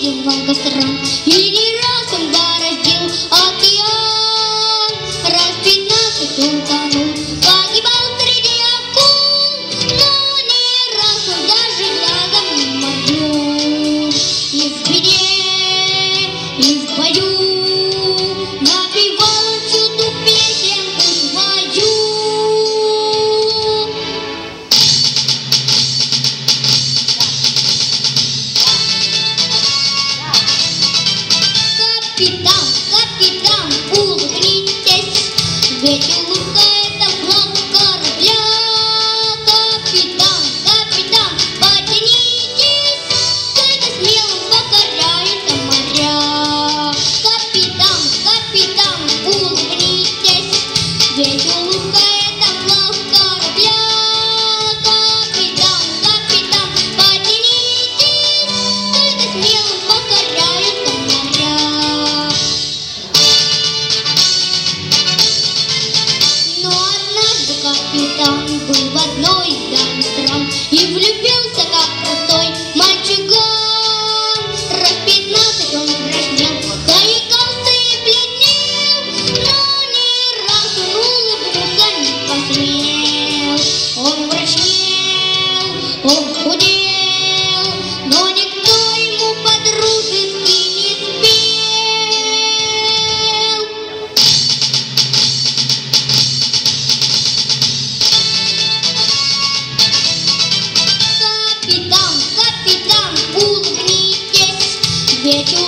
видел много стран, и не раз он бороздил океан. Раз 15 он тонул, погибал среди акул, но не раз он даже глазом не моргнул. И в беде, и в бою напевал он всюду песенку свою. Капитан, капитан, улыбнитесь, ведь улыбка — это флаг корабля. Капитан, капитан, потянитесь, только смелым покоряются моря. Капитан, капитан, улыбнитесь, ведь улыбка — это флаг корабля. Капитан, капитан, потянитесь, только смелым покоряются моря. Но однажды капитан был в одной из дальних стран и влюбился, как простой мальчуган. Раз 15 он краснел, заикался и бледнел, но ни разу улыбнуться не посмел. Он мрачнел, он худел, но никто ему по-дружески не спел. Капитан, капитан, улыбнитесь, ведь